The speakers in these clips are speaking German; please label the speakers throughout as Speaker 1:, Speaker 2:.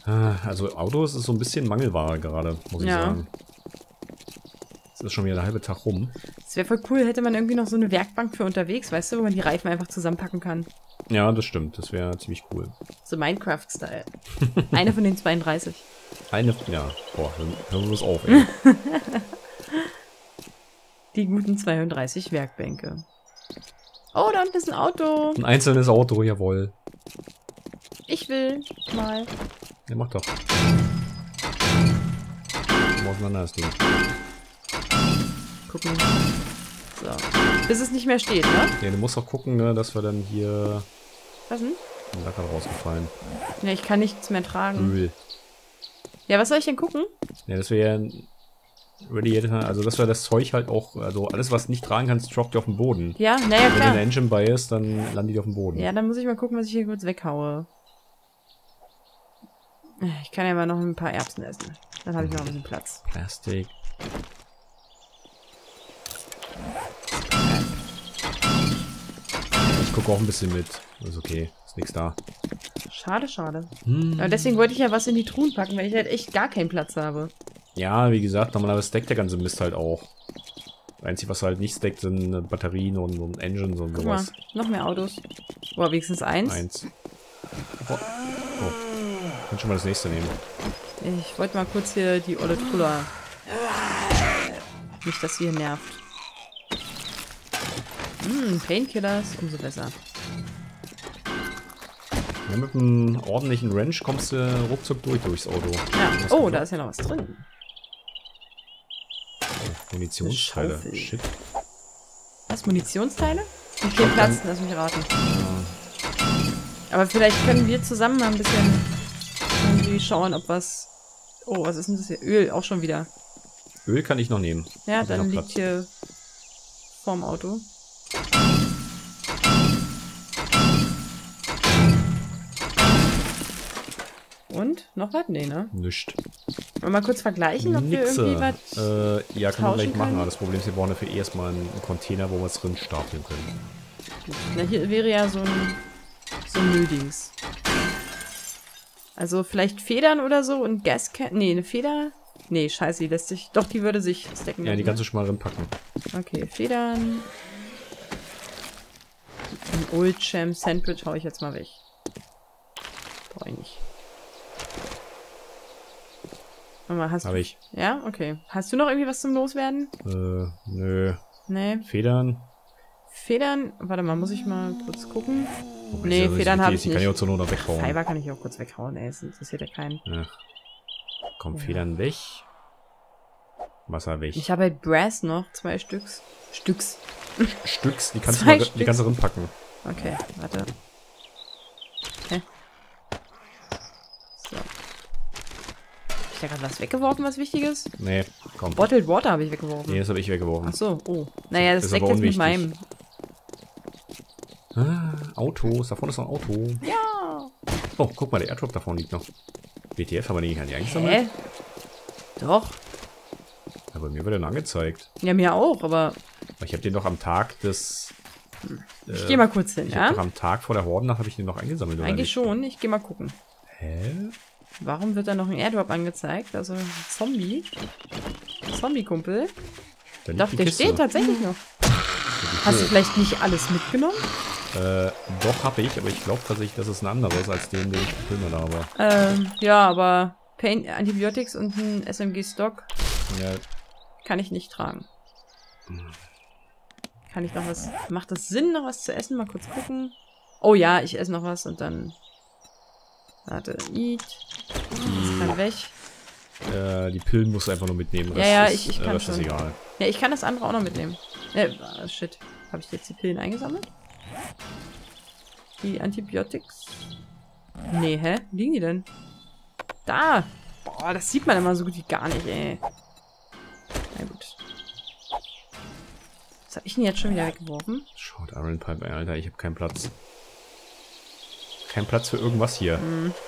Speaker 1: Also Autos ist so ein bisschen Mangelware gerade, muss ich sagen. Es ist schon wieder der halbe Tag rum.
Speaker 2: Es wäre voll cool, hätte man irgendwie noch so eine Werkbank für unterwegs, weißt du, wo man die Reifen einfach zusammenpacken kann.
Speaker 1: Ja, das stimmt. Das wäre ziemlich cool.
Speaker 2: So Minecraft-Style. Eine von den 32.
Speaker 1: Ja. Boah, dann hören wir das auf, ey.
Speaker 2: Die guten 32 Werkbänke. Oh, da unten ist ein Auto.
Speaker 1: Ein einzelnes Auto, jawohl.
Speaker 2: Ich will mal.
Speaker 1: Ja, mach doch. Mal auseinander das Ding.
Speaker 2: Gucken. So. Bis es nicht mehr steht, ne?
Speaker 1: Ja, du musst auch gucken, ne, dass wir dann hier...
Speaker 2: Was denn?
Speaker 1: Ein Lacker rausgefallen.
Speaker 2: Ja, ich kann nichts mehr tragen.
Speaker 1: Öl.
Speaker 2: Ja, was soll ich denn gucken?
Speaker 1: Ja, das wäre Radiator, also dass wir das Zeug halt auch, also alles, was nicht tragen kannst, droppt dir auf den Boden.
Speaker 2: Ja, naja,
Speaker 1: Wenn
Speaker 2: klar.
Speaker 1: eine Engine bei ist, dann landet die auf dem Boden.
Speaker 2: Ja, dann muss ich mal gucken, was ich hier kurz weghaue. Ich kann ja mal noch ein paar Erbsen essen. Dann habe ich noch ein bisschen Platz.
Speaker 1: Plastik. Ich gucke auch ein bisschen mit. Ist okay. Ist nichts da.
Speaker 2: Schade, schade. Aber deswegen wollte ich ja was in die Truhen packen, weil ich halt echt gar keinen Platz habe.
Speaker 1: Ja, wie gesagt, normalerweise stackt der ganze Mist halt auch. Das Einzige, was halt nicht stackt, sind Batterien und Engines und
Speaker 2: Guck mal,
Speaker 1: sowas.
Speaker 2: noch mehr Autos. Boah, wenigstens eins.
Speaker 1: Oh. Kann schon mal das nächste nehmen.
Speaker 2: Ich wollte mal kurz hier die olle Trulla. Nicht, dass sie hier nervt. Painkillers, umso besser.
Speaker 1: Ja, mit einem ordentlichen Wrench kommst du ruckzuck durchs Auto.
Speaker 2: Ja. Oh, da ist ja noch was drin.
Speaker 1: Munitionsteile.
Speaker 2: Eine Schaufel.
Speaker 1: Shit.
Speaker 2: Was, Munitionsteile? Wie viel Platz? Lass mich raten. Aber vielleicht können wir zusammen mal ein bisschen irgendwie schauen, ob was... Oh, was ist denn das hier? Öl, auch schon wieder.
Speaker 1: Öl kann ich noch nehmen.
Speaker 2: Ja,
Speaker 1: Hab ich
Speaker 2: dann
Speaker 1: noch
Speaker 2: liegt hier vorm Auto. Und? Noch was? Nee, ne?
Speaker 1: Nischt.
Speaker 2: Wollen wir mal kurz vergleichen, ob wir irgendwie was...
Speaker 1: Ja, können wir gleich
Speaker 2: tauschen
Speaker 1: machen.
Speaker 2: können?
Speaker 1: Aber das Problem ist, wir brauchen dafür erstmal einen Container, wo wir es drin stapeln können.
Speaker 2: Na, hier wäre ja so ein Mülldings. Also vielleicht Federn oder so und Gascan... Nee, eine Feder... Nee, scheiße, die lässt sich... Doch, die würde sich stacken.
Speaker 1: Ja, die
Speaker 2: lassen,
Speaker 1: kannst du schon mal reinpacken.
Speaker 2: Okay, Federn... Ein Old Champ Sandwich hau ich jetzt mal weg. Brauche ich nicht. Mal, hast
Speaker 1: Hab
Speaker 2: du...
Speaker 1: ich.
Speaker 2: Ja? Okay. Hast du noch irgendwie was zum Loswerden?
Speaker 1: Nö.
Speaker 2: Nee.
Speaker 1: Federn?
Speaker 2: Federn... Warte mal, muss ich mal kurz gucken?
Speaker 1: Wobei
Speaker 2: Nee,
Speaker 1: das ja
Speaker 2: Federn
Speaker 1: richtig
Speaker 2: habe
Speaker 1: ist,
Speaker 2: ich
Speaker 1: die
Speaker 2: nicht.
Speaker 1: kann ich auch zur Not noch weghauen.
Speaker 2: Fiber kann ich auch kurz weghauen, ey. Das interessiert ja keinen.
Speaker 1: Ja. Komm,
Speaker 2: Ja.
Speaker 1: Federn weg. Wasser weg.
Speaker 2: Ich habe halt Brass noch. 2 Stücks. Stücks.
Speaker 1: Stücks, die kannst,
Speaker 2: Zwei
Speaker 1: die kannst du reinpacken.
Speaker 2: Okay, warte. Okay. So. Hab ich da gerade was weggeworfen, was Wichtiges?
Speaker 1: Nee, komm.
Speaker 2: Bottled Water habe ich weggeworfen.
Speaker 1: Nee, das habe ich weggeworfen.
Speaker 2: Ach so, oh. Naja, das
Speaker 1: Ist
Speaker 2: deckt
Speaker 1: aber
Speaker 2: jetzt mit
Speaker 1: unwichtig.
Speaker 2: meinem.
Speaker 1: Autos, da vorne ist noch ein Auto.
Speaker 2: Ja.
Speaker 1: Oh, guck mal, der Airdrop da vorne liegt noch. WTF, haben wir den gar nicht eingesammelt?
Speaker 2: Hä? Doch.
Speaker 1: Ja, bei mir wird er noch angezeigt.
Speaker 2: Ja, mir auch, aber
Speaker 1: Ich habe den doch am Tag des...
Speaker 2: ich gehe mal kurz hin,
Speaker 1: Ich habe doch
Speaker 2: ja?
Speaker 1: am Tag vor der Hordennacht habe ich den noch eingesammelt, oder
Speaker 2: Eigentlich
Speaker 1: nicht?
Speaker 2: schon, ich gehe mal gucken.
Speaker 1: Hä?
Speaker 2: Warum wird da noch ein Airdrop angezeigt? Also ein Zombie. Zombie-Kumpel.
Speaker 1: Da liegt
Speaker 2: Doch,
Speaker 1: die
Speaker 2: der
Speaker 1: Kiste.
Speaker 2: steht tatsächlich noch. Hast du vielleicht nicht alles mitgenommen?
Speaker 1: Doch, habe ich, aber ich glaube tatsächlich, das ist ein anderes als den ich gefilmt habe.
Speaker 2: Ja, aber Pain, Antibiotics und ein SMG-Stock
Speaker 1: Ja,
Speaker 2: kann ich nicht tragen. Kann ich noch was... Macht das Sinn, noch was zu essen? Mal kurz gucken. Oh ja, ich esse noch was und dann... Warte, eat. Das kann weg.
Speaker 1: die Pillen musst du einfach nur mitnehmen.
Speaker 2: Ja, ja,
Speaker 1: ist,
Speaker 2: ich kann
Speaker 1: das ist
Speaker 2: schon.
Speaker 1: egal.
Speaker 2: Ja, ich kann das andere auch noch mitnehmen. Shit. Habe ich jetzt die Pillen eingesammelt? Die Antibiotics? Nee, hä? Wo liegen die denn? Da! Boah, das sieht man immer so gut wie gar nicht, ey. Na gut. Was habe ich denn jetzt schon wieder weggeworfen?
Speaker 1: Short Iron Pipe, Alter, ich habe keinen Platz. Kein Platz für irgendwas hier.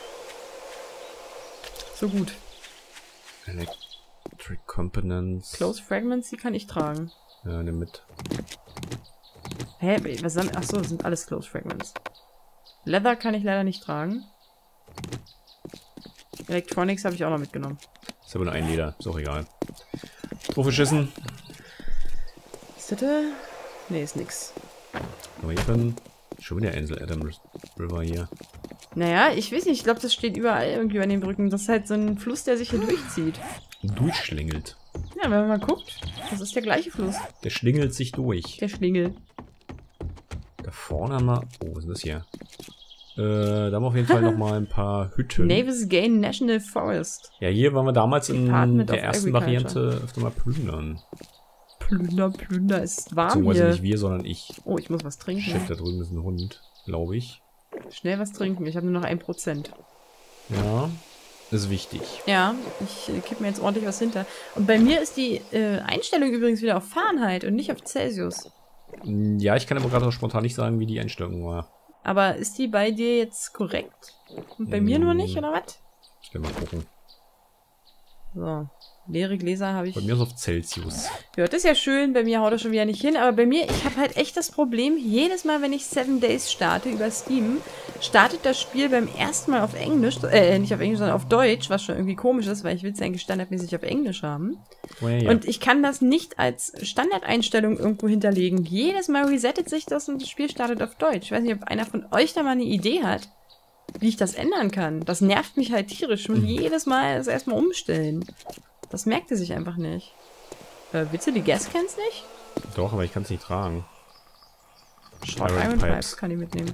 Speaker 2: So gut.
Speaker 1: Electric Components.
Speaker 2: Close Fragments, die kann ich tragen.
Speaker 1: Ja, nimm mit.
Speaker 2: Hä? Was sind... Achso, das sind alles Close Fragments. Leather kann ich leider nicht tragen. Electronics habe ich auch noch mitgenommen.
Speaker 1: Ist aber nur ein Leder. Ist auch egal. Drauf geschissen.
Speaker 2: Ist das? Nee, ist nix.
Speaker 1: Aber hier drin. Schon wieder Ansel Adams River hier.
Speaker 2: Naja, ich weiß nicht. Ich glaube, das steht überall irgendwie an den Brücken. Das ist halt so ein Fluss, der sich hier durchzieht.
Speaker 1: Durchschlingelt.
Speaker 2: Ja, wenn man mal guckt. Das ist der gleiche Fluss.
Speaker 1: Der schlingelt sich durch.
Speaker 2: Der Schlingel.
Speaker 1: Da vorne haben wir... Oh, was ist das hier? Da haben wir auf jeden Fall nochmal ein paar Hütten.
Speaker 2: Navis Gain National Forest.
Speaker 1: Ja, hier waren wir damals in
Speaker 2: Department
Speaker 1: der
Speaker 2: of
Speaker 1: ersten
Speaker 2: Agriculture.
Speaker 1: Variante öfter mal plündern.
Speaker 2: Plünder, ist warm
Speaker 1: Beziehungsweise
Speaker 2: hier.
Speaker 1: nicht wir, sondern ich.
Speaker 2: Oh, ich muss was trinken.
Speaker 1: Chef, da drüben ist ein Hund, glaube ich.
Speaker 2: Schnell was trinken. Ich habe nur noch 1%.
Speaker 1: Ja, ist wichtig.
Speaker 2: Ja, ich kipp mir jetzt ordentlich was hinter. Und bei mir ist die Einstellung übrigens wieder auf Fahrenheit und nicht auf Celsius.
Speaker 1: Ja, ich kann aber gerade spontan nicht sagen, wie die Einstellung war.
Speaker 2: Aber ist die bei dir jetzt korrekt? Und bei mir nur nicht, oder was?
Speaker 1: Ich will mal gucken.
Speaker 2: So, leere Gläser habe ich.
Speaker 1: Bei mir ist es auf Celsius.
Speaker 2: Ja, das ist ja schön. Bei mir haut er schon wieder nicht hin. Aber bei mir, ich habe halt echt das Problem, jedes Mal, wenn ich 7 Days starte über Steam, startet das Spiel beim ersten Mal auf Englisch, nicht auf Englisch, sondern auf Deutsch, was schon irgendwie komisch ist, weil ich will es eigentlich standardmäßig auf Englisch haben.
Speaker 1: Oh, ja.
Speaker 2: Und ich kann das nicht als Standardeinstellung irgendwo hinterlegen. Jedes Mal resettet sich das und das Spiel startet auf Deutsch. Ich weiß nicht, ob einer von euch da mal eine Idee hat, wie ich das ändern kann. Das nervt mich halt tierisch. Ich muss jedes Mal das erstmal umstellen. Das merkt er sich einfach nicht. Willst du die Gascans nicht?
Speaker 1: Doch, aber ich kann es nicht tragen.
Speaker 2: Short
Speaker 1: Iron
Speaker 2: Iron
Speaker 1: Pipes.
Speaker 2: Pipes kann ich mitnehmen.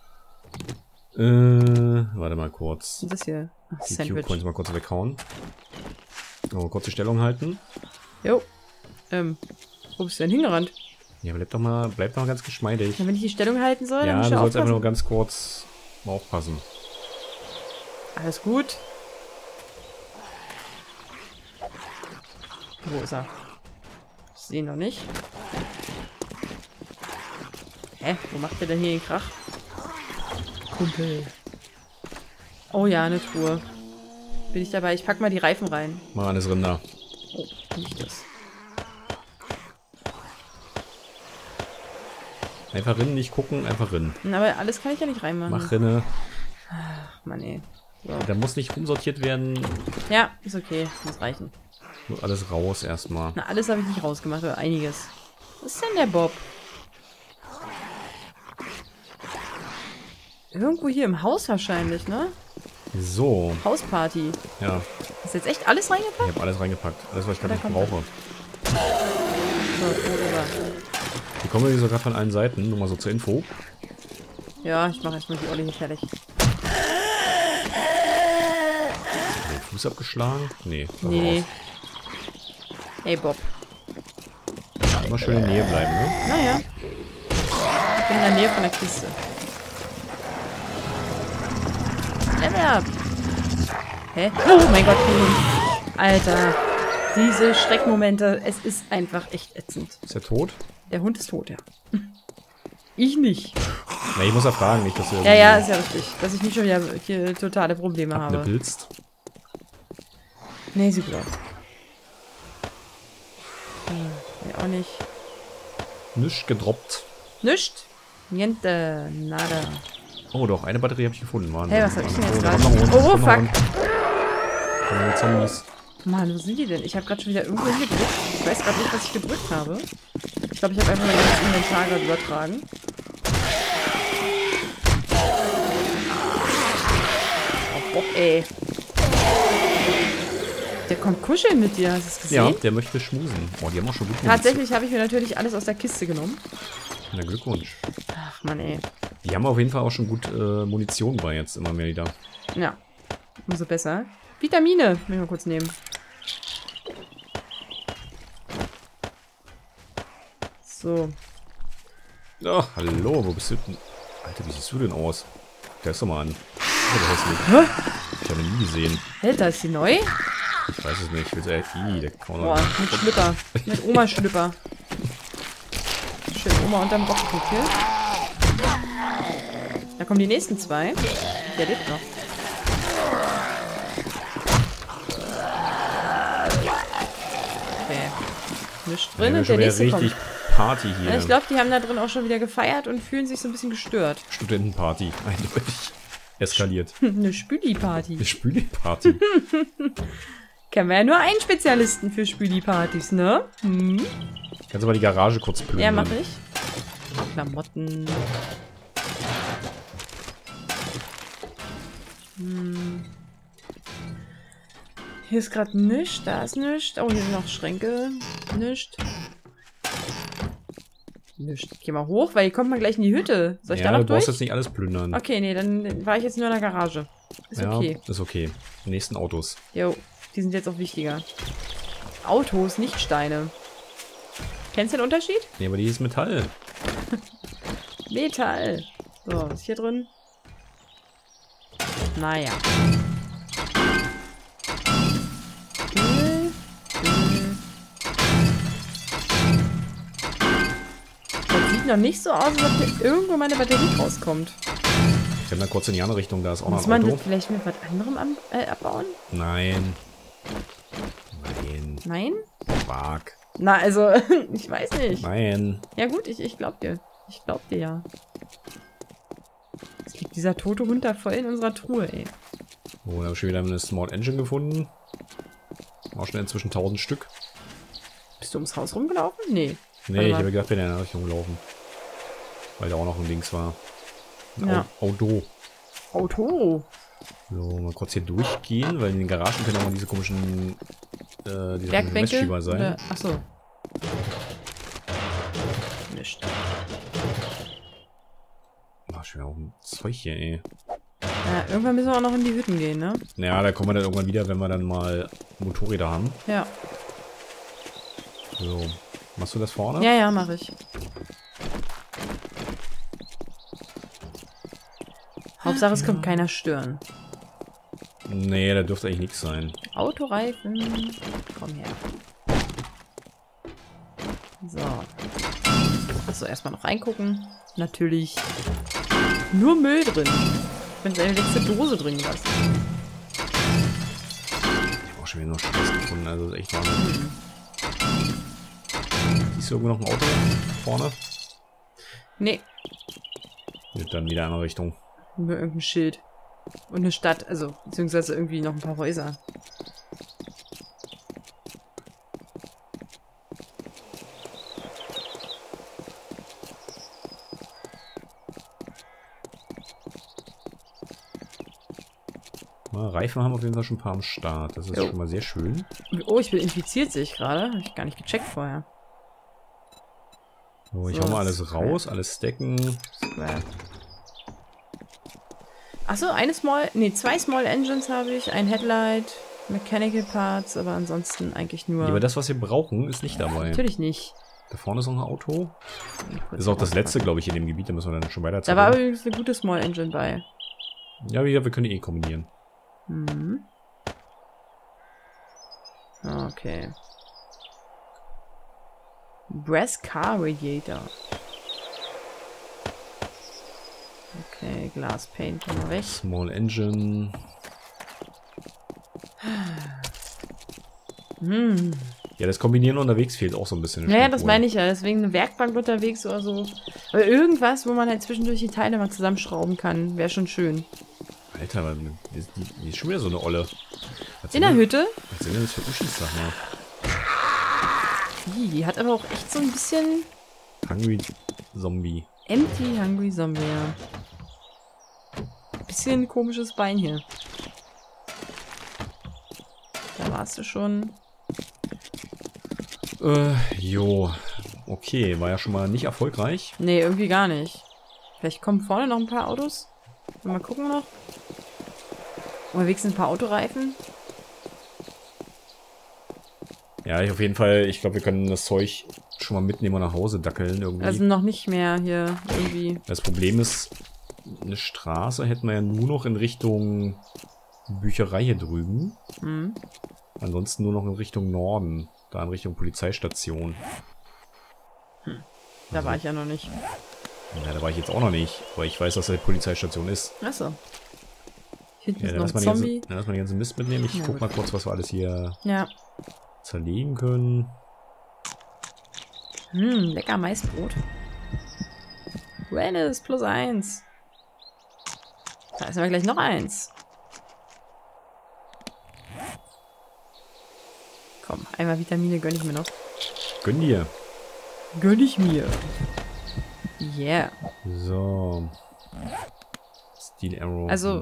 Speaker 1: Warte mal kurz.
Speaker 2: Und das hier. Ach,
Speaker 1: Die
Speaker 2: Sandwich.
Speaker 1: Q-Coins mal kurz weghauen. Oh, kurz die Stellung halten.
Speaker 2: Jo. Wo bist du denn hingerannt?
Speaker 1: Ja, bleib doch mal ganz geschmeidig.
Speaker 2: Na, wenn ich die Stellung halten soll, dann
Speaker 1: Ja,
Speaker 2: muss
Speaker 1: du
Speaker 2: ich
Speaker 1: sollst einfach
Speaker 2: aufpassen.
Speaker 1: nur ganz kurz mal aufpassen.
Speaker 2: Alles gut. Wo ist er? Ich sehe ihn noch nicht. Hä? Wo macht der denn hier den Krach? Kumpel. Oh ja, eine Truhe. Bin ich dabei? Ich pack mal die Reifen rein.
Speaker 1: Mal alles Rinder.
Speaker 2: Oh, nicht das.
Speaker 1: Einfach rinnen, nicht gucken, einfach rinnen.
Speaker 2: Aber alles kann ich ja nicht reinmachen.
Speaker 1: Mach Rinne.
Speaker 2: Ach, Mann, ey. So.
Speaker 1: Da muss nicht umsortiert werden.
Speaker 2: Ja, ist okay. Muss reichen.
Speaker 1: Nur alles raus erstmal.
Speaker 2: Na, alles habe ich nicht rausgemacht, aber einiges. Was ist denn der Bob? Irgendwo hier im Haus wahrscheinlich, ne?
Speaker 1: So.
Speaker 2: Hausparty.
Speaker 1: Ja,
Speaker 2: Hast du jetzt echt alles
Speaker 1: ich
Speaker 2: reingepackt?
Speaker 1: habe alles reingepackt. Alles, was ich gerade
Speaker 2: Da
Speaker 1: nicht
Speaker 2: kommt
Speaker 1: brauche.
Speaker 2: So, rüber.
Speaker 1: Die kommen hier sogar von allen Seiten. Nur mal so zur Info.
Speaker 2: Ja, ich mache jetzt mal die Olli hier fertig.
Speaker 1: Den Fuß abgeschlagen? Nee.
Speaker 2: Nee. Hey, Bob.
Speaker 1: Immer schön in der Nähe bleiben, ne?
Speaker 2: Naja. Ich bin in der Nähe von der Kiste. Level up! Hä? Oh mein Gott, Hund. Alter. Diese Schreckmomente, es ist einfach echt ätzend.
Speaker 1: Ist er tot?
Speaker 2: Der Hund ist tot, ja. Ich nicht.
Speaker 1: Na, ich muss ja fragen, nicht, dass du
Speaker 2: Ja, ja, ist ja richtig. Dass ich nicht schon wieder hier totale Probleme habe.
Speaker 1: abnippelst.
Speaker 2: Nee, sieht gut aus. Nee, auch nicht.
Speaker 1: Nichts gedroppt.
Speaker 2: Nischt. Niente. Nada.
Speaker 1: Oh doch, eine Batterie habe ich gefunden. Wahnsinn.
Speaker 2: Hey, was hab ich denn jetzt
Speaker 1: da
Speaker 2: gerade?
Speaker 1: kommt noch ein Hund,
Speaker 2: Oh,
Speaker 1: kommt noch
Speaker 2: fuck.
Speaker 1: ein Hund. Kommen die Zombies.
Speaker 2: Mann, wo sind die denn? Ich habe gerade schon wieder irgendwo hingedrückt. Ich weiß gerade nicht, was ich gedrückt habe. Ich glaube, ich habe einfach mein ganzes Inventar gerade übertragen. Oh, Bob, ey. Der kommt kuscheln mit dir, hast du es gesehen?
Speaker 1: Ja, der möchte schmusen. Oh, die haben auch schon gut
Speaker 2: Tatsächlich habe ich mir natürlich alles aus der Kiste genommen.
Speaker 1: Na, Glückwunsch.
Speaker 2: Ach, Mann, ey.
Speaker 1: Die haben auf jeden Fall auch schon gut Munition bei jetzt immer mehr wieder.
Speaker 2: Ja, umso besser. Vitamine, will ich mal kurz nehmen. So.
Speaker 1: Oh, hallo, wo bist du denn? Alter, wie siehst du denn aus? Der ist doch mal an. Das ist aber hässlich. Hä? Ich habe ihn nie gesehen.
Speaker 2: Alter, ist die neu?
Speaker 1: Ich weiß es nicht. Ich will es der kann
Speaker 2: Boah, mit Schlüpper. Mit Oma-Schlüpper. Schön Oma unterm Rock hier. Da kommen die nächsten zwei. Der lebt noch. Okay. Nichts drin und der nächste kommt.
Speaker 1: richtig Party hier.
Speaker 2: Ja, ich glaube, die haben da drin auch schon wieder gefeiert und fühlen sich so ein bisschen gestört.
Speaker 1: Studentenparty, eindeutig. eskaliert.
Speaker 2: Eine Spüli-Party.
Speaker 1: Eine Spüli-Party.
Speaker 2: Kennen wir ja nur einen Spezialisten für Spüli-Partys, ne? Hm?
Speaker 1: Kannst du mal die Garage kurz plündern?
Speaker 2: Ja, mach ich. Klamotten. Hier ist gerade nichts, da ist nichts. Oh, hier sind noch Schränke. Nichts. Nichts. Geh mal hoch, weil hier kommt man gleich in die Hütte. Soll ich da noch
Speaker 1: du
Speaker 2: durch?
Speaker 1: brauchst jetzt nicht alles plündern.
Speaker 2: Okay, nee, dann war ich jetzt nur in der Garage. Ist
Speaker 1: ja,
Speaker 2: okay.
Speaker 1: ist okay. Die nächsten Autos.
Speaker 2: Jo, die sind jetzt auch wichtiger. Autos, nicht Steine. Kennst du den Unterschied?
Speaker 1: Nee, aber die ist Metall.
Speaker 2: Metall. So, was ist hier drin? Naja. Das sieht noch nicht so aus, als ob hier irgendwo meine Batterie rauskommt.
Speaker 1: Ich habe mal kurz in die andere Richtung, da ist auch noch
Speaker 2: Muss
Speaker 1: ein
Speaker 2: man
Speaker 1: Auto.
Speaker 2: das vielleicht mit was anderem abbauen?
Speaker 1: Nein. Nein.
Speaker 2: Nein?
Speaker 1: Quark.
Speaker 2: Na, also, ich weiß nicht.
Speaker 1: Nein.
Speaker 2: Ja gut, ich glaub dir. Ich glaub dir ja. Jetzt liegt dieser tote Hund da voll in unserer Truhe, ey.
Speaker 1: Oh, da habe ich schon wieder eine Small Engine gefunden. War schon inzwischen 1000 Stück.
Speaker 2: Bist du ums Haus rumgelaufen? Nee.
Speaker 1: Nee, ich habe gedacht, wir in der Richtung laufen. Weil da auch noch ein Dings war. Ein
Speaker 2: Ja.
Speaker 1: Auto.
Speaker 2: Auto.
Speaker 1: So, mal kurz hier durchgehen, weil in den Garagen können auch mal diese komischen
Speaker 2: Werkbänke?
Speaker 1: Messschieber sein.
Speaker 2: Oder, achso. Nicht.
Speaker 1: Ach, schon wieder auch ein Zeug hier, ey.
Speaker 2: Ja, irgendwann müssen wir auch noch in die Hütten gehen, ne?
Speaker 1: Naja, da kommen wir dann irgendwann wieder, wenn wir dann mal Motorräder haben.
Speaker 2: Ja.
Speaker 1: So. Machst du das vorne?
Speaker 2: Ja, ja, mache ich. Hauptsache, es kommt keiner stören.
Speaker 1: Nee, da dürfte eigentlich nichts sein.
Speaker 2: Autoreifen. Komm her. So. Achso, erstmal noch reingucken. Natürlich. Nur Müll drin. Ich bin seine letzte Dose drin gelassen.
Speaker 1: Ich habe auch schon wieder noch Stress gefunden, also das ist echt Wahnsinn. Siehst du irgendwo noch ein Auto vorne?
Speaker 2: Nee,
Speaker 1: Geht dann wieder in eine Richtung.
Speaker 2: nur irgendein Schild. Und eine Stadt, also, beziehungsweise irgendwie noch ein paar Häuser.
Speaker 1: Na, Reifen haben auf jeden Fall schon ein paar am Start. Das ist
Speaker 2: Jo.
Speaker 1: schon mal sehr schön.
Speaker 2: Oh, ich bin infiziert, sehe ich gerade. Habe ich gar nicht gecheckt vorher.
Speaker 1: So, ich
Speaker 2: So,
Speaker 1: hau mal alles
Speaker 2: Scrap.
Speaker 1: raus, alles stacken.
Speaker 2: Scrap. Achso, zwei Small Engines habe ich, ein Headlight, Mechanical Parts, aber ansonsten eigentlich nur...
Speaker 1: Ja, aber das, was wir brauchen, ist nicht dabei.
Speaker 2: Natürlich nicht.
Speaker 1: Da vorne ist noch ein Auto.
Speaker 2: Kurz
Speaker 1: Ist auch das
Speaker 2: rauspacken.
Speaker 1: letzte, glaube ich, in dem Gebiet. Da müssen wir dann schon weiter
Speaker 2: Da war übrigens eine gute Small Engine bei.
Speaker 1: Ja, wir können die eh kombinieren.
Speaker 2: Mhm. Okay. Brass Car Radiator. Okay, Glass Paint, komm mal weg.
Speaker 1: Small Engine.
Speaker 2: Hm.
Speaker 1: Ja, das Kombinieren unterwegs fehlt auch so ein bisschen.
Speaker 2: Naja, das meine ich ja. Deswegen eine Werkbank unterwegs oder so. Aber irgendwas, wo man halt zwischendurch die Teile mal zusammenschrauben kann, wäre schon schön.
Speaker 1: Alter, die ist schon wieder so eine Olle.
Speaker 2: In der Hütte?
Speaker 1: Was sind denn das für Uschis, sag mal?
Speaker 2: Die hat aber auch echt so ein bisschen
Speaker 1: Hungry Zombie.
Speaker 2: Empty Hungry Zombie, ja. Bisschen komisches Bein hier. Da warst du schon.
Speaker 1: Jo. Okay, war ja schon mal nicht erfolgreich.
Speaker 2: Nee, irgendwie gar nicht. Vielleicht kommen vorne noch ein paar Autos. Mal gucken noch. Oder wenigstens ein paar Autoreifen.
Speaker 1: Ja, auf jeden Fall, ich glaube, wir können das Zeug schon mal mitnehmen und nach Hause dackeln irgendwie.
Speaker 2: Also noch nicht mehr hier irgendwie.
Speaker 1: Das Problem ist, eine Straße hätten wir ja nur noch in Richtung Bücherei hier drüben.
Speaker 2: Mhm.
Speaker 1: Ansonsten nur noch in Richtung Norden. Da in Richtung Polizeistation.
Speaker 2: Da war ich ja noch nicht.
Speaker 1: Ja, da war ich jetzt auch noch nicht. Aber ich weiß, dass da die Polizeistation ist.
Speaker 2: Achso. Hinten
Speaker 1: Ja,
Speaker 2: ist
Speaker 1: dann
Speaker 2: noch
Speaker 1: lass
Speaker 2: ein
Speaker 1: mal
Speaker 2: Zombie.
Speaker 1: den ganzen Mist mitnehmen. Ich
Speaker 2: Ja,
Speaker 1: guck
Speaker 2: gut.
Speaker 1: mal kurz, was wir alles hier
Speaker 2: Ja.
Speaker 1: zerlegen können.
Speaker 2: Lecker Maisbrot. Wellness +1. Da ist aber gleich noch eins. Komm, einmal Vitamine gönn ich mir noch.
Speaker 1: Gönn dir.
Speaker 2: Gönn ich mir. Yeah.
Speaker 1: So. Steel Arrow.
Speaker 2: Also,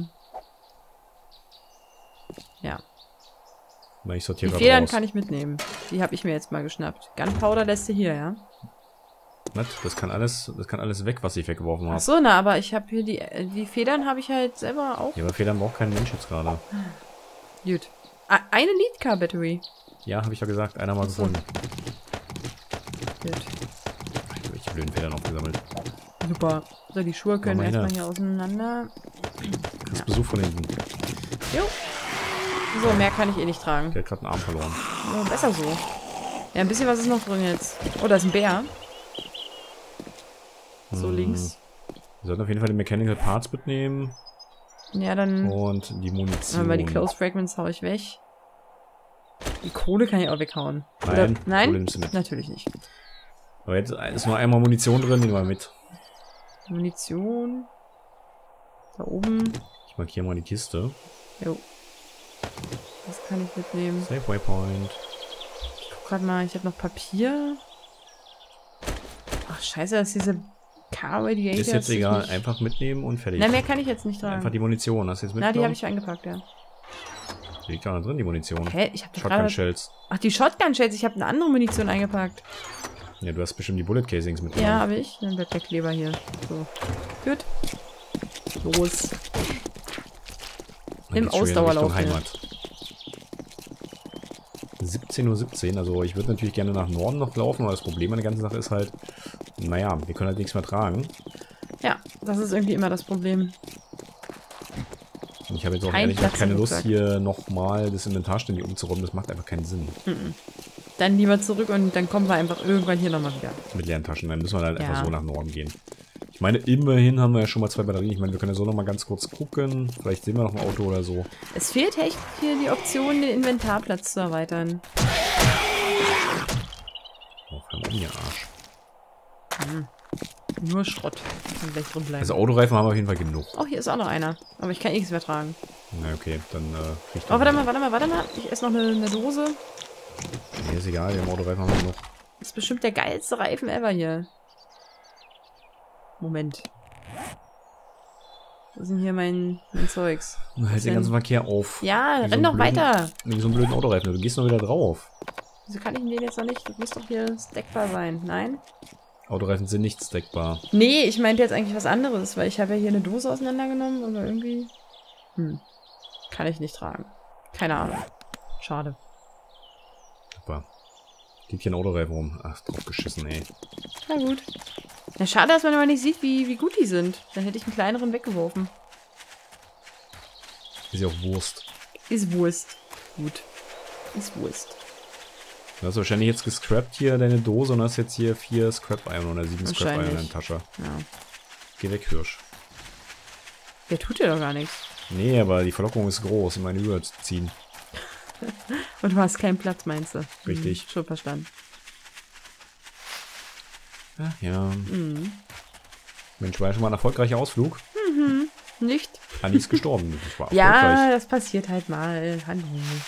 Speaker 2: ja.
Speaker 1: Ich
Speaker 2: Die
Speaker 1: sortiere gerade
Speaker 2: Federn
Speaker 1: raus.
Speaker 2: kann ich mitnehmen. Die habe ich mir jetzt mal geschnappt. Gunpowder lässt du hier, ja?
Speaker 1: Was? Das kann alles weg, was ich weggeworfen
Speaker 2: Ach
Speaker 1: habe.
Speaker 2: so, na, aber ich habe hier die Federn habe ich halt selber auch.
Speaker 1: Ja, aber Federn braucht kein Mensch jetzt gerade.
Speaker 2: Gut. Eine Lead-Car-Battery.
Speaker 1: Ja, habe ich ja gesagt. Einer mal
Speaker 2: so.
Speaker 1: gefunden.
Speaker 2: Gut.
Speaker 1: Welche blöden Federn aufgesammelt.
Speaker 2: Super. So, die Schuhe können
Speaker 1: Mach mal
Speaker 2: erstmal
Speaker 1: hin.
Speaker 2: hier auseinander.
Speaker 1: Kriegst Besuch von hinten.
Speaker 2: Jo. So, mehr kann ich eh nicht tragen.
Speaker 1: Der hat gerade einen Arm verloren.
Speaker 2: Ja, besser so. Ja, ein bisschen was ist noch drin jetzt. Oh, da ist ein Bär. So, links.
Speaker 1: Wir sollten auf jeden Fall die Mechanical Parts mitnehmen.
Speaker 2: Ja, dann
Speaker 1: Und die Munition.
Speaker 2: aber die Close Fragments hau ich weg. Die Kohle kann ich auch weghauen.
Speaker 1: Nein,
Speaker 2: Oder, nein?
Speaker 1: Kohle nimmst du mit.
Speaker 2: Natürlich nicht.
Speaker 1: Aber jetzt ist nur einmal Munition drin, nehmen wir mit.
Speaker 2: Munition. Da oben.
Speaker 1: Ich markiere mal die Kiste.
Speaker 2: Jo. Das kann ich mitnehmen.
Speaker 1: Safe Waypoint.
Speaker 2: Ich guck grad mal, ich habe noch Papier. Ach, scheiße, das ist diese Car Radiator.
Speaker 1: Ist jetzt egal, einfach mitnehmen und fertig.
Speaker 2: Na, mehr kann ich jetzt nicht tragen.
Speaker 1: Einfach die Munition, hast du jetzt
Speaker 2: Na, die
Speaker 1: mitgenommen?
Speaker 2: habe ich eingepackt, ja.
Speaker 1: Die liegt da drin, die Munition.
Speaker 2: Hä? Ich habe doch
Speaker 1: Shotgun
Speaker 2: gerade...
Speaker 1: Shells.
Speaker 2: Ach, die Shotgun Shells. Ich habe eine andere Munition eingepackt.
Speaker 1: Ja, du hast bestimmt die Bullet Casings mitgenommen.
Speaker 2: Ja, habe ich. Dann bleibt der Kleber hier. So. Gut. Los.
Speaker 1: Dann
Speaker 2: Im
Speaker 1: geht's schon wieder
Speaker 2: Ausdauerlauf.
Speaker 1: Richtung
Speaker 2: hier.
Speaker 1: Heimat. 17:17 Uhr, also ich würde natürlich gerne nach Norden noch laufen, aber das Problem an der ganzen Sache ist halt, naja, wir können halt nichts mehr tragen.
Speaker 2: Ja, das ist irgendwie immer das Problem.
Speaker 1: Und ich habe jetzt auch
Speaker 2: Kein
Speaker 1: ehrlich gesagt
Speaker 2: Platz im
Speaker 1: keine Lust,
Speaker 2: Rucksack.
Speaker 1: hier nochmal das Inventar ständig umzuräumen, das macht einfach keinen Sinn.
Speaker 2: Dann lieber zurück und dann kommen wir einfach irgendwann hier nochmal wieder.
Speaker 1: Mit leeren Taschen, dann müssen wir halt
Speaker 2: Ja.
Speaker 1: einfach so nach Norden gehen. Ich meine, immerhin haben wir ja schon mal 2 Batterien. Ich meine, wir können ja so nochmal ganz kurz gucken. Vielleicht sehen wir noch ein Auto oder so.
Speaker 2: Es fehlt echt hier die Option, den Inventarplatz zu erweitern.
Speaker 1: Oh, vor allem ihr Arsch.
Speaker 2: Nur Schrott. Kann gleich drin bleiben.
Speaker 1: Also Autoreifen haben wir auf jeden Fall genug.
Speaker 2: Oh, hier ist auch noch einer. Aber ich kann eh nichts mehr tragen.
Speaker 1: Na okay, dann riecht
Speaker 2: Oh, warte mal. Ich esse noch eine Dose.
Speaker 1: Nee, ist egal, wir haben Autoreifen haben wir genug.
Speaker 2: Das ist bestimmt der geilste Reifen ever hier. Moment. Wo ist denn hier mein Zeugs?
Speaker 1: Halt den ganzen Verkehr auf.
Speaker 2: Ja,
Speaker 1: Wegen
Speaker 2: renn
Speaker 1: so
Speaker 2: doch
Speaker 1: einem blöden-
Speaker 2: weiter.
Speaker 1: Wegen so einem blöden Autoreifen. Du gehst noch wieder drauf.
Speaker 2: Wieso kann ich den jetzt noch nicht? Das muss doch hier stackbar sein. Nein?
Speaker 1: Autoreifen sind nicht stackbar.
Speaker 2: Nee, ich meinte jetzt eigentlich was anderes, weil ich habe ja hier eine Dose auseinandergenommen, aber irgendwie... Kann ich nicht tragen. Keine Ahnung. Schade.
Speaker 1: Super. Liegt hier ein Autoreifen rum. Ach, drauf geschissen, ey.
Speaker 2: Na gut. Na, schade, dass man aber nicht sieht, wie gut die sind. Dann hätte ich einen kleineren weggeworfen.
Speaker 1: Ist ja auch Wurst.
Speaker 2: Ist Wurst. Gut. Ist Wurst.
Speaker 1: Du hast wahrscheinlich jetzt gescrapt hier deine Dose und hast jetzt hier 4 Scrap-Eimer oder 7 Scrap-Eimer in deiner Tasche.
Speaker 2: Ja.
Speaker 1: Geh weg, Hirsch.
Speaker 2: Der tut dir doch gar nichts.
Speaker 1: Nee, aber die Verlockung ist groß, um meine Höhe zu ziehen.
Speaker 2: Und du hast keinen Platz, meinst du?
Speaker 1: Richtig.
Speaker 2: Schon verstanden.
Speaker 1: Ach ja. Mensch, war ja schon mal ein erfolgreicher Ausflug.
Speaker 2: Nicht?
Speaker 1: Anni ist gestorben. Das war
Speaker 2: Ja,
Speaker 1: erfolgreich.
Speaker 2: das passiert halt mal. Hallo.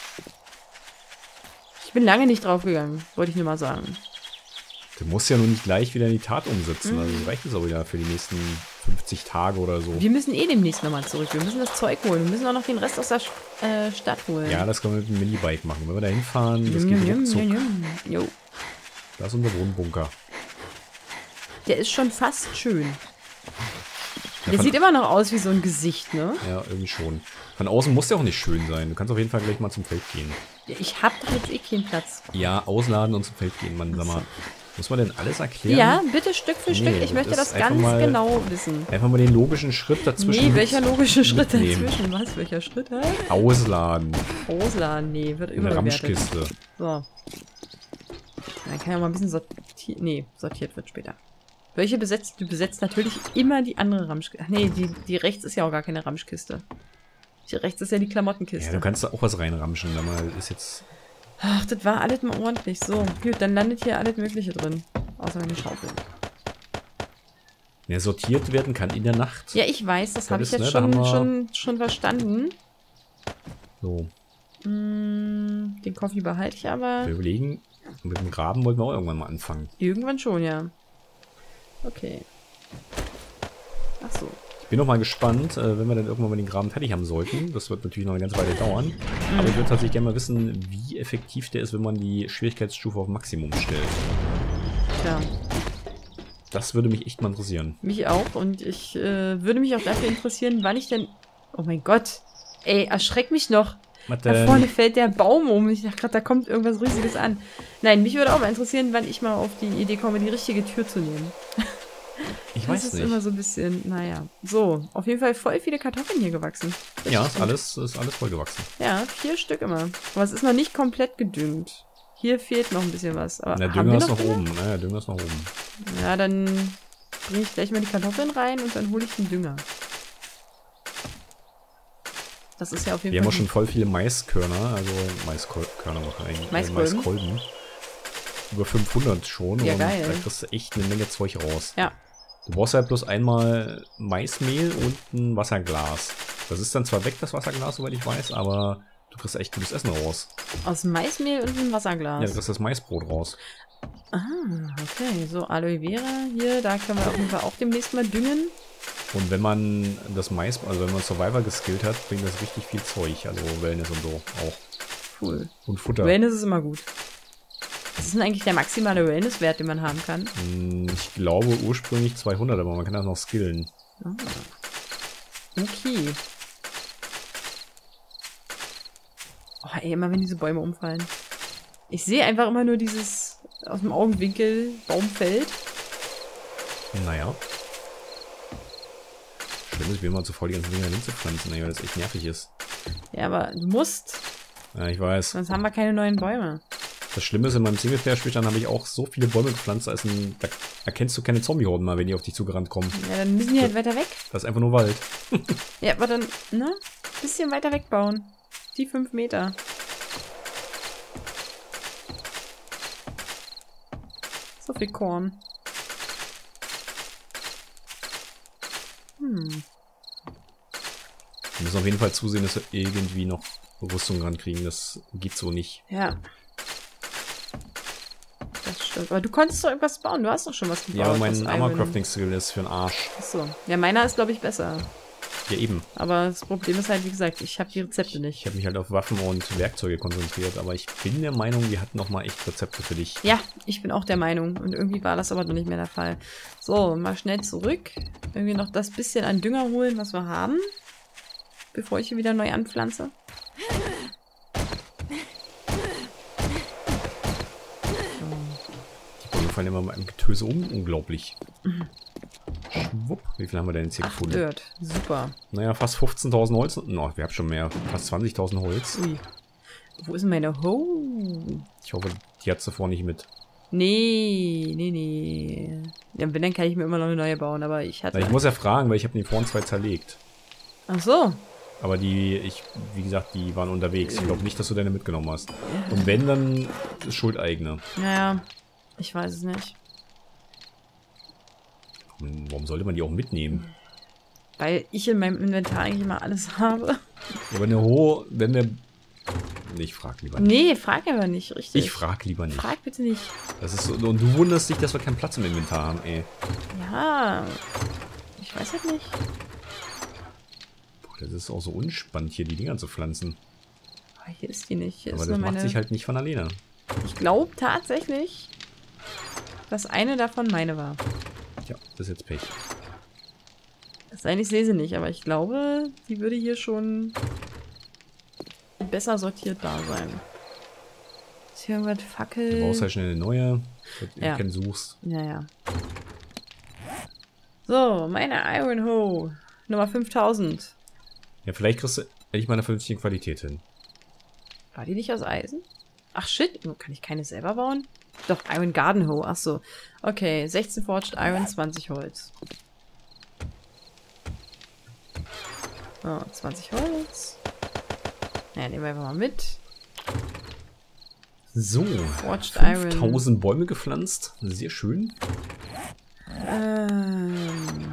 Speaker 2: Ich bin lange nicht draufgegangen, wollte ich nur mal sagen.
Speaker 1: Du musst ja nur nicht gleich wieder in die Tat umsetzen. Also reicht es auch wieder für die nächsten 50 Tage oder so.
Speaker 2: Wir müssen eh demnächst nochmal zurück. Wir müssen das Zeug holen. Wir müssen auch noch den Rest aus der Stadt holen.
Speaker 1: Ja, das können wir mit dem Minibike machen. Wenn wir da hinfahren, das geht ruckzuck.
Speaker 2: Jo.
Speaker 1: Da ist unser Wohnbunker.
Speaker 2: Der ist schon fast schön.
Speaker 1: Ja,
Speaker 2: Der
Speaker 1: von-
Speaker 2: sieht immer noch aus wie so ein Gesicht, ne?
Speaker 1: Ja, irgendwie schon. Von außen muss der auch nicht schön sein. Du kannst auf jeden Fall gleich mal zum Feld gehen.
Speaker 2: Ja, ich hab doch jetzt eh keinen Platz.
Speaker 1: Ja, ausladen und zum Feld gehen, Mann. Sag mal, muss man denn alles erklären?
Speaker 2: Ja, bitte Stück für Stück.
Speaker 1: Nee,
Speaker 2: Ich möchte
Speaker 1: das
Speaker 2: das
Speaker 1: ist einfach
Speaker 2: ganz
Speaker 1: mal-
Speaker 2: genau wissen.
Speaker 1: Einfach mal den logischen Schritt dazwischen.
Speaker 2: Nee, welcher logische Schritt
Speaker 1: mitnehmen.
Speaker 2: dazwischen? Was? Welcher Schritt? Hä?
Speaker 1: Ausladen.
Speaker 2: Ausladen? Nee, wird
Speaker 1: In der
Speaker 2: überbewertet.
Speaker 1: Ramschkiste.
Speaker 2: So. Dann kann ja mal ein bisschen sortiert. Nee, sortiert wird später. Welche besetzt? Du besetzt natürlich immer die andere Ramschkiste. Ach nee, die rechts ist ja auch gar keine Ramschkiste. Die rechts ist ja die
Speaker 1: Ja,
Speaker 2: Klamottenkiste.
Speaker 1: du kannst da auch was reinramschen. Sag mal, ist jetzt.
Speaker 2: Ach, das war alles mal ordentlich. So, gut, dann landet hier alles Mögliche drin. Außer meine Schaufel.
Speaker 1: Ja, sortiert werden kann in der Nacht.
Speaker 2: Ja, ich weiß, das habe ich
Speaker 1: ist,
Speaker 2: jetzt
Speaker 1: ne,
Speaker 2: schon verstanden.
Speaker 1: So.
Speaker 2: Den Coffee behalte ich aber.
Speaker 1: Wir überlegen, mit dem Graben wollten wir auch irgendwann mal anfangen.
Speaker 2: Irgendwann schon, ja. Okay. Ach so.
Speaker 1: Ich bin noch mal gespannt, wenn wir dann irgendwann mal den Graben fertig haben sollten. Das wird natürlich noch eine ganze Weile dauern. Aber ich würde tatsächlich gerne mal wissen, wie effektiv der ist, wenn man die Schwierigkeitsstufe auf Maximum stellt.
Speaker 2: Ja.
Speaker 1: Das würde mich echt mal interessieren.
Speaker 2: Mich auch. Und ich würde mich auch dafür interessieren, wann ich denn... Oh mein Gott. Ey, erschreck mich noch. Da vorne fällt der Baum um. Ich dachte gerade, da kommt irgendwas Riesiges an. Nein, mich würde auch mal interessieren, wann ich mal auf die Idee komme, die richtige Tür zu nehmen.
Speaker 1: Ich weiß nicht.
Speaker 2: Das ist immer so ein bisschen, naja. So, auf jeden Fall voll viele Kartoffeln hier gewachsen.
Speaker 1: Ja, ist alles voll gewachsen.
Speaker 2: Ja, 4 Stück immer. Aber es ist noch nicht komplett gedüngt. Hier fehlt noch ein bisschen was. Aber
Speaker 1: der Dünger ist noch oben. Naja, der Dünger ist noch oben.
Speaker 2: Ja, dann bringe ich gleich mal die Kartoffeln rein und dann hole ich den Dünger. Das ist ja auf jeden Fall...
Speaker 1: Wir haben auch schon voll viele Maiskörner, also Maiskörner wahrscheinlich. Maiskolben. Über 500 schon.
Speaker 2: Ja,
Speaker 1: und
Speaker 2: geil.
Speaker 1: Da kriegst du echt eine Menge Zeug raus.
Speaker 2: Ja.
Speaker 1: Du brauchst halt bloß einmal Maismehl und ein Wasserglas. Das ist dann zwar weg, das Wasserglas, soweit ich weiß, aber du kriegst echt gutes Essen raus.
Speaker 2: Aus Maismehl und einem Wasserglas.
Speaker 1: Ja, du kriegst das Maisbrot raus.
Speaker 2: Ah, okay. So, Aloe Vera hier, da können wir auf jeden Fall auch demnächst mal düngen.
Speaker 1: Und wenn man das also wenn man Survivor geskillt hat, bringt das richtig viel Zeug. Also Wellness und so auch.
Speaker 2: Cool.
Speaker 1: Und Futter.
Speaker 2: Wellness ist immer gut. Was ist denn eigentlich der maximale Wellness-Wert, den man haben kann?
Speaker 1: Ich glaube ursprünglich 200, aber man kann das noch skillen.
Speaker 2: Ah. Okay. Oh, ey, immer wenn diese Bäume umfallen. Ich sehe einfach immer nur dieses aus dem Augenwinkel Baumfeld.
Speaker 1: Naja. Schlimm ist, wie immer zu voll die ganzen Dinger hinzupflanzen, weil das echt nervig ist.
Speaker 2: Ja, aber du musst.
Speaker 1: Ja, ich weiß.
Speaker 2: Sonst haben wir keine neuen Bäume.
Speaker 1: Das Schlimme ist, in meinem Singleplayer-Spielstand habe ich auch so viele Bäume gepflanzt, da erkennst du keine Zombie-Horden mal, wenn die auf dich zugerannt kommen.
Speaker 2: Ja, dann müssen die halt weiter weg.
Speaker 1: Das ist einfach nur Wald.
Speaker 2: Ja, aber dann, ne? Bisschen weiter wegbauen. Die 5 Meter. So viel Korn.
Speaker 1: Wir müssen auf jeden Fall zusehen, dass wir irgendwie noch Rüstung rankriegen. Das geht so nicht.
Speaker 2: Ja. Das stimmt. Aber du konntest doch irgendwas bauen. Du hast doch schon was gebaut.
Speaker 1: Ja, aber mein Armor-Crafting-Skill ist für den Arsch.
Speaker 2: Achso. Ja, meiner ist, glaube ich, besser.
Speaker 1: Ja, eben.
Speaker 2: Aber das Problem ist halt, wie gesagt, ich habe die Rezepte nicht.
Speaker 1: Ich habe mich halt auf Waffen und Werkzeuge konzentriert, aber ich bin der Meinung, wir hatten noch mal echt Rezepte für dich.
Speaker 2: Ja, ich bin auch der Meinung. Und irgendwie war das aber noch nicht mehr der Fall. So, mal schnell zurück. Irgendwie noch das bisschen an Dünger holen, was wir haben. Bevor ich hier wieder neu anpflanze.
Speaker 1: Die Bäume fallen immer beim Getöse um. Unglaublich. Schwupp. Wie viel haben wir denn jetzt hier gefunden?
Speaker 2: Dirt. Super.
Speaker 1: Naja, fast 15.000 Holz. No, wir haben schon mehr. Fast 20.000 Holz.
Speaker 2: Ui. Wo ist denn meine Hoe?
Speaker 1: Ich hoffe, die hat davor nicht mit.
Speaker 2: Nee. Ja, wenn, dann kann ich mir immer noch eine neue bauen, aber ich hatte...
Speaker 1: Na, ich muss ja fragen, weil ich habe die vorhin 2 zerlegt.
Speaker 2: Ach so.
Speaker 1: Aber wie gesagt, die waren unterwegs. Ich glaube nicht, dass du deine mitgenommen hast. Und wenn, dann ist Schuld eigene.
Speaker 2: Naja, ich weiß es nicht.
Speaker 1: Warum sollte man die auch mitnehmen?
Speaker 2: Weil ich in meinem Inventar eigentlich immer alles habe.
Speaker 1: Ja, aber eine hohe, wenn wir... Nee, ich frag lieber nicht.
Speaker 2: Nee, frag aber nicht, richtig.
Speaker 1: Ich frag lieber nicht.
Speaker 2: Frag bitte nicht.
Speaker 1: Das ist so, und du wunderst dich, dass wir keinen Platz im Inventar haben, ey.
Speaker 2: Ja, ich weiß halt nicht.
Speaker 1: Boah, das ist auch so unspannend, hier die Dinger zu pflanzen.
Speaker 2: Aber hier ist die nicht. Hier
Speaker 1: Aber
Speaker 2: ist
Speaker 1: das
Speaker 2: nur
Speaker 1: macht sich halt nicht von alleine.
Speaker 2: Ich glaube tatsächlich, dass eine davon meine war.
Speaker 1: Tja, das ist jetzt Pech.
Speaker 2: Es sei denn, ich sehe sie nicht, aber ich glaube, die würde hier schon besser sortiert da sein. Ist hier irgendwas Fackel?
Speaker 1: Du brauchst halt schnell eine neue, wenn du
Speaker 2: Ja.
Speaker 1: keinen suchst.
Speaker 2: Ja. So, meine Iron Hoe. Nummer 5000.
Speaker 1: Ja, vielleicht kriegst du endlich mal eine vernünftige Qualität hin.
Speaker 2: War die nicht aus Eisen? Ach shit, kann ich keine selber bauen? Doch, Iron Garden Hoe, ach so. Okay, 16 Forged Iron, 20 Holz. So, 20 Holz. Ja, nehmen wir einfach mal mit.
Speaker 1: So,
Speaker 2: Forged Iron.
Speaker 1: 5000 Bäume gepflanzt. Sehr schön.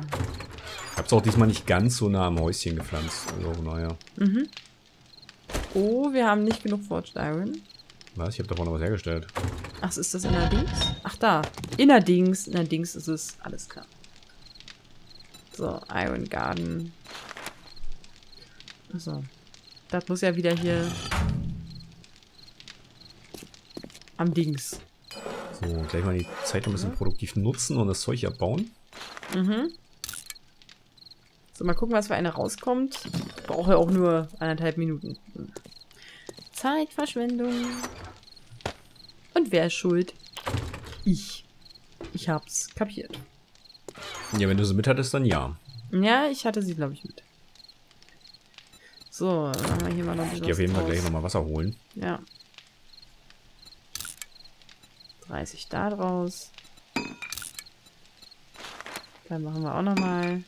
Speaker 1: habe es auch diesmal nicht ganz so nah am Häuschen gepflanzt. Also, naja.
Speaker 2: Mhm. Oh, wir haben nicht genug Forged Iron.
Speaker 1: Was? Ich habe davon noch was hergestellt.
Speaker 2: Ach, ist das innerdings? Ach, da. Innerdings. Innerdings ist es. Alles klar. So, Iron Garden. So. Das muss ja wieder hier am Dings.
Speaker 1: So, gleich mal die Zeit noch ein bisschen produktiv nutzen und das Zeug abbauen.
Speaker 2: Mhm. So, mal gucken, was für eine rauskommt. Brauche ja auch nur 1,5 Minuten. Zeitverschwendung. Und wer ist schuld? Ich. Ich hab's kapiert.
Speaker 1: Ja, wenn du sie mit hattest, dann ja.
Speaker 2: Ja, ich hatte sie, glaube ich, mit. So, dann haben wir hier mal noch ein bisschen.
Speaker 1: Ich gehe auf jeden Fall gleich nochmal Wasser holen.
Speaker 2: Ja. 30 da draus. Dann machen wir auch nochmal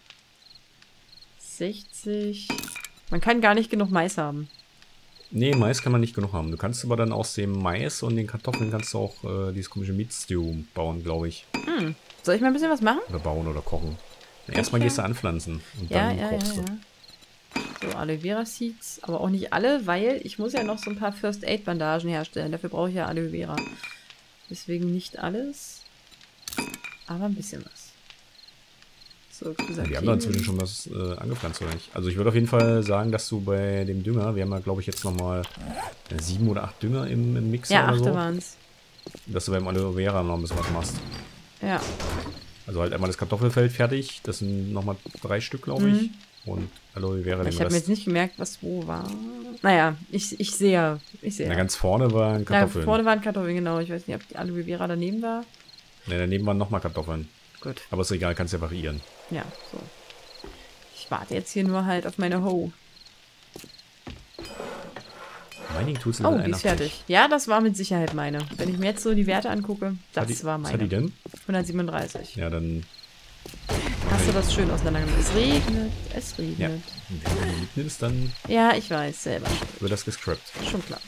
Speaker 2: 60. Man kann gar nicht genug Mais haben.
Speaker 1: Nee, Mais kann man nicht genug haben. Du kannst aber dann aus dem Mais und den Kartoffeln kannst du auch dieses komische Meat Stew bauen, glaube ich.
Speaker 2: Hm. Soll ich mal ein bisschen was machen?
Speaker 1: Oder bauen oder kochen. Erstmal gehst du anpflanzen und dann kochst du.
Speaker 2: So, Aloe Vera Seeds, aber auch nicht alle, weil ich muss ja noch so ein paar First Aid Bandagen herstellen. Dafür brauche ich ja Aloe Vera. Deswegen nicht alles, aber ein bisschen was. So,
Speaker 1: wir haben da inzwischen schon was angepflanzt, oder nicht? Also ich würde auf jeden Fall sagen, dass du bei dem Dünger, wir haben ja glaube ich jetzt nochmal 7 oder 8 Dünger im Mixer
Speaker 2: ja,
Speaker 1: oder so.
Speaker 2: Ja, 8 waren's.
Speaker 1: Dass du beim Aloe Vera noch ein bisschen was machst.
Speaker 2: Ja.
Speaker 1: Also halt einmal das Kartoffelfeld fertig, das sind nochmal 3 Stück, glaube ich. Und Aloe Vera den Rest.
Speaker 2: Ich habe mir jetzt nicht gemerkt, was wo war. Naja, ich sehe.
Speaker 1: Na, ganz vorne waren Kartoffeln.
Speaker 2: Ja, vorne waren Kartoffeln, genau. Ich weiß nicht, ob die Aloe Vera daneben war.
Speaker 1: Ne, daneben waren nochmal Kartoffeln.
Speaker 2: Gut.
Speaker 1: Aber ist egal, kannst ja variieren.
Speaker 2: Ja, so. Ich warte jetzt hier nur halt auf meine Hoe.
Speaker 1: Mining Tools
Speaker 2: Oh, die ist fertig. Ja, das war mit Sicherheit meine. Wenn ich mir jetzt so die Werte angucke, das war meine.
Speaker 1: Was hat die denn?
Speaker 2: 137.
Speaker 1: Ja, dann...
Speaker 2: Hast du das schön auseinandergenommen? Es regnet, es regnet.
Speaker 1: Ja. Und wenn du mitnimmst, dann...
Speaker 2: Ja, ich weiß, selber.
Speaker 1: Wird das gescrapped.
Speaker 2: Schon klar.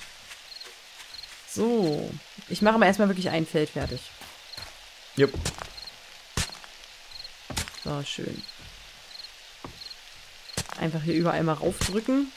Speaker 2: So. Ich mache aber erstmal wirklich ein Feld fertig.
Speaker 1: Jupp.
Speaker 2: So, schön. Einfach hier überall mal raufdrücken.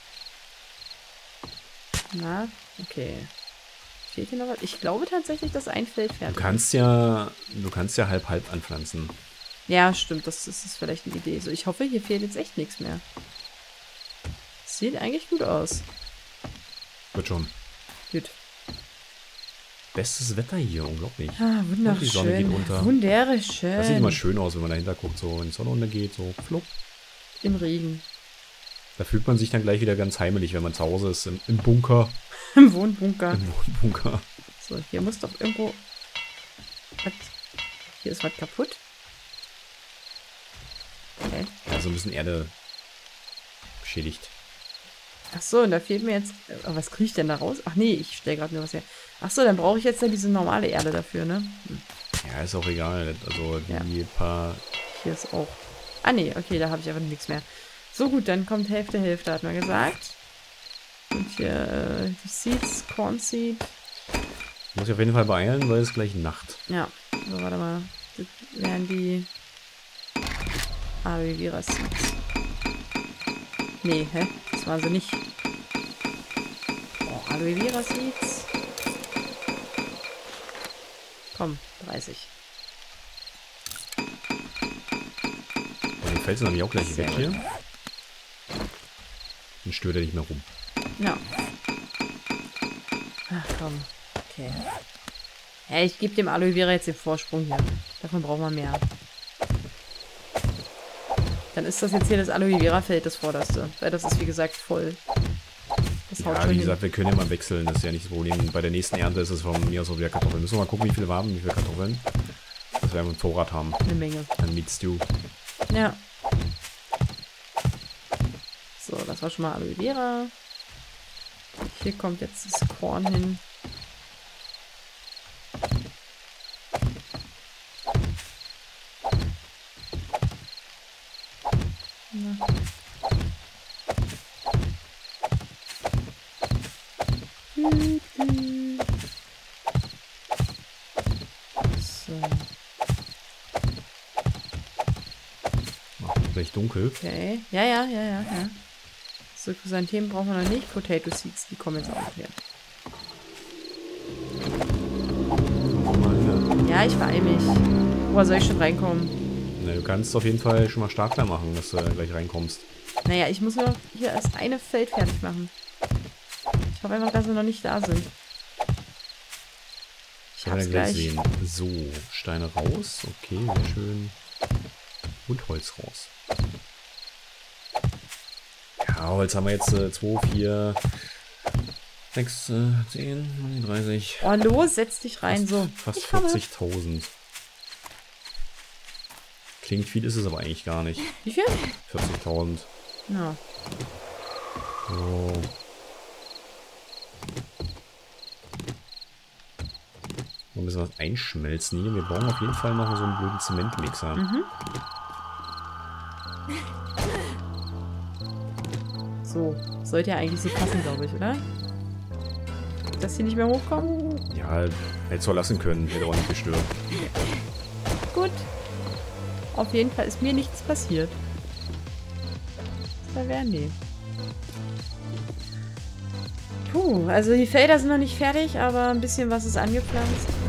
Speaker 2: Na, okay. Steht hier noch was? Ich glaube tatsächlich, dass ein Feld fertig ist.
Speaker 1: Du kannst ja halb anpflanzen.
Speaker 2: Ja, stimmt. Das ist vielleicht eine Idee. So, ich hoffe, hier fehlt jetzt echt nichts mehr. Sieht eigentlich gut aus.
Speaker 1: Wird schon.
Speaker 2: Gut.
Speaker 1: Bestes Wetter hier, unglaublich.
Speaker 2: Ah, wunderschön.
Speaker 1: Und die Sonne geht unter.
Speaker 2: Wunderschön.
Speaker 1: Das sieht immer schön aus, wenn man dahinter guckt, so wenn die Sonne untergeht, so flupp.
Speaker 2: Im Regen.
Speaker 1: Da fühlt man sich dann gleich wieder ganz heimelig, wenn man zu Hause ist, im Bunker.
Speaker 2: Im Wohnbunker.
Speaker 1: Im Wohnbunker.
Speaker 2: So, hier muss doch irgendwo... Was? Hier ist was kaputt. Okay.
Speaker 1: Also ein bisschen Erde beschädigt.
Speaker 2: Ach so, und da fehlt mir jetzt... Oh, was kriege ich denn da raus? Ach nee, ich stelle gerade nur was her. Ach so, dann brauche ich jetzt ja diese normale Erde dafür, ne? Hm.
Speaker 1: Ja, ist auch egal. Also die paar...
Speaker 2: Hier ist auch... Ah nee, okay, da habe ich aber nichts mehr. So gut, dann kommt Hälfte, Hälfte, hat man gesagt. Und hier die Seeds, Corn Seed.
Speaker 1: Muss ich auf jeden Fall beeilen, weil es gleich Nacht.
Speaker 2: Ja, so, warte mal. Das wären die Aloe Vera Seeds. Nee, hä? Das waren sie nicht. Oh, Aloe Vera Seeds. Komm, 30.
Speaker 1: Und den fällt es nämlich auch gleich
Speaker 2: Sehr
Speaker 1: weg
Speaker 2: gut.
Speaker 1: hier. Dann stört er nicht mehr rum.
Speaker 2: Ja. Ach komm. Okay. Ja, ich gebe dem Aloe Vera jetzt den Vorsprung hier. Davon brauchen wir mehr. Dann ist das jetzt hier das Aloe Vera Feld, das vorderste. Weil das ist wie gesagt voll. Das haut
Speaker 1: Ja,
Speaker 2: schon
Speaker 1: wie
Speaker 2: hin.
Speaker 1: gesagt, wir können ja mal wechseln, das ist ja nicht das Problem. Bei der nächsten Ernte ist es von mir aus so wieder Kartoffeln. Müssen wir mal gucken, wie viele wir haben, wie viele Kartoffeln. Dass wir im Vorrat haben.
Speaker 2: Eine Menge.
Speaker 1: Ein Meat Stew.
Speaker 2: Ja. So, das war schon mal Aloe Vera. Hier kommt jetzt das Korn hin. Na. So.
Speaker 1: Vielleicht dunkel.
Speaker 2: Okay. Ja. So, Chrysanthemen brauchen wir noch nicht. Potato Seeds, die kommen jetzt auch her. Ja, ich beeil mich. Woher soll ich schon reinkommen?
Speaker 1: Na, du kannst auf jeden Fall schon mal Startklar machen, dass du gleich reinkommst.
Speaker 2: Naja, ich muss nur hier erst eine Feld fertig machen. Ich hoffe einfach, dass wir noch nicht da sind. Ich hab's gleich.
Speaker 1: Sehen. So, Steine raus. Okay, sehr schön. Und Holz raus. Ja, Holz haben wir jetzt 2, 4, 6, 10, 30.
Speaker 2: Oh, los, setz dich rein. So.
Speaker 1: Fast 40.000. Klingt viel, ist es aber eigentlich gar nicht.
Speaker 2: Wie viel?
Speaker 1: 40.000.
Speaker 2: Ja.
Speaker 1: So. Ein bisschen was einschmelzen hier. Wir brauchen auf jeden Fall noch so einen blöden Zementmixer.
Speaker 2: Mhm. So, sollte ja eigentlich so passen, glaube ich, oder? Dass die nicht mehr hochkommen?
Speaker 1: Ja, hätte es lassen können. Hätte auch nicht gestört.
Speaker 2: Gut. Auf jeden Fall ist mir nichts passiert. Da wären die. Puh, also die Felder sind noch nicht fertig, aber ein bisschen was ist angepflanzt.